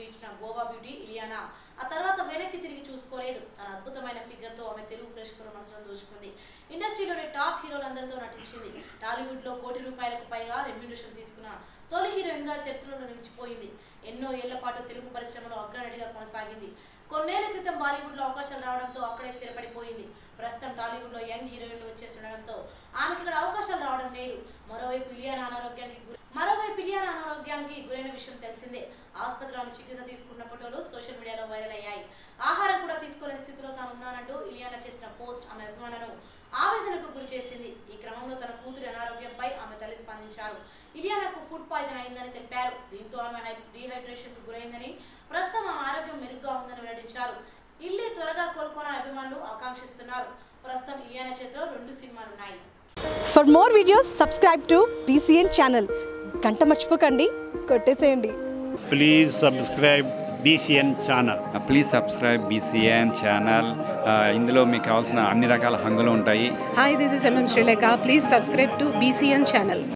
ఇచ్చిన గోవా బ్యూటీ ఇలియానా ఆ తర్వాత వెనక్కి తిరిగి చూసుకోలేదు. తన అద్భుతమైన ఫిగర్ తో ఆమె తెలుగు ప్రేక్షకుల మనసును దోచుకుంది. ఇండస్ట్రీలోని టాప్ హీరోలందరితో నటించింది. టాలీవుడ్ లో ₹1 కోటి పైగా రెమ్యునరేషన్ తీసుకున్న తొలి హీరోయిన్ గా చరిత్రలో నిలిచిపోయింది. ఎన్నో ఏళ్ల పాటు తెలుగు పరిశ్రమలో అగ్రనటిగా కొనసాగింది. కొన్నేళ్ల క్రితం బాలీవుడ్ లో అవకాశాలు రావడంతో అక్కడే స్థిరపడిపోయింది. ప్రస్తుతం టాలీవుడ్ లో యంగ్ హీరోయిన్లు వచ్చేస్తుండడంతో ఆమెకి ఇక్కడ అవకాశాలు రావడం లేదు. మరోవైపు ఇలియానా అనారోగ్యానికి గురైన విషయం తెలిసిందే. ఆసుపత్రిలో చికిత్స తీసుకున్న ఫోటోలు సోషల్ మీడియాలో వైరల్ అయ్యాయి. ఆహారం కూడా తీసుకోలేని స్థితిలో తాను ఉన్నానంటూ ఇలియానా చేసిన పోస్ట్ ఆమె అభిమానులను ఆవేదనకు గురి చేసింది. ఈ క్రమంలో తన కూతురి అనారోగ్యంపై ఆమె తల్లి స్పందించారు. ఇలియానాకు ఫుడ్ పాయిజన్ అయిందని తెలిపారు. దీంతో ఆమె డీహైడ్రేషన్ కు గురైందని, ప్రస్తుతం ఆమె ఆరోగ్యం మెరుగ్గా ఉందని వెల్లడించారు. ఇల్లి త్వరగా కోలుకోవాలని అభిమానులు ఆకాంక్షిస్తున్నారు. ప్రస్తుతం ఇలియానా చేతిలో 2 సినిమాలు ఉన్నాయి. For more videos, subscribe to BCN channel. గంట మర్చిపోకండి, కొట్టేసేయండి. Please subscribe BCN channel. Please subscribe BCN channel. ఇందులో మీకు కావాల్సిన అన్ని రకాల హంగులు ఉంటాయి. Hi, this is MM Sri Lanka. Please subscribe to BCN channel.